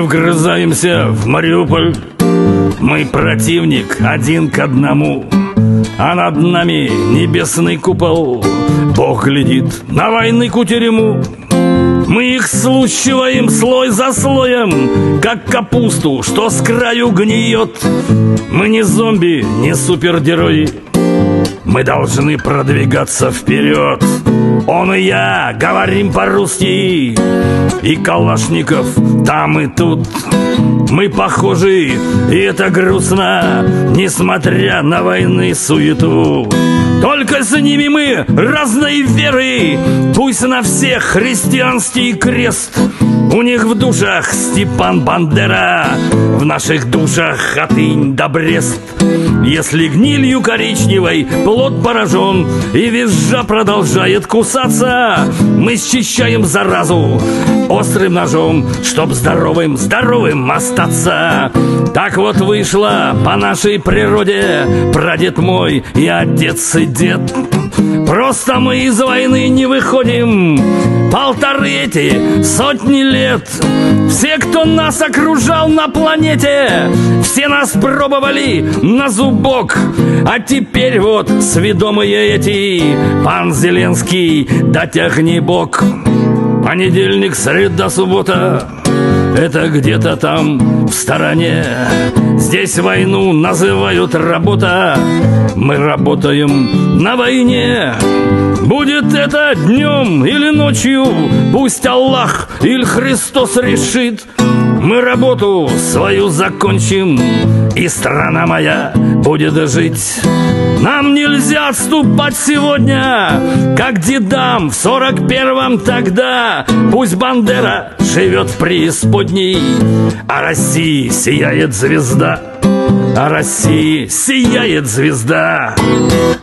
вгрызаемся в Мариуполь. Мы противник один к одному, а над нами небесный купол. Бог глядит на войны кутерему. Мы их слущиваем слой за слоем, как капусту, что с краю гниет. Мы не зомби, не супергерои, мы должны продвигаться вперед. Он и я говорим по-русски, и Калашников там и тут. Мы похожи, и это грустно, несмотря на войны суету. Только с ними мы разной веры, пусть на всех христианский крест. У них в душах Степан Бандера, в наших душах Хатынь да Брест. Если гнилью коричневой плод поражен и визжа продолжает кусаться, мы счищаем заразу острым ножом, чтоб здоровым остаться. Так вот вышло по нашей природе, прадед мой и отец и дед. Просто мы из войны не выходим сотни лет. Все, кто нас окружал на планете, все нас пробовали на зубок. А теперь вот сведомые эти, пан Зеленский, дотягни бок. Понедельник, среда, суббота, это где-то там в стороне. Здесь войну называют работа, мы работаем на войне. Будет это днем или ночью, пусть Аллах или Христос решит. Мы работу свою закончим, и страна моя будет жить. Нам нельзя отступать сегодня, как дедам в 41-м тогда. Пусть Бандера живет в преисподней, а России сияет звезда. А России сияет звезда.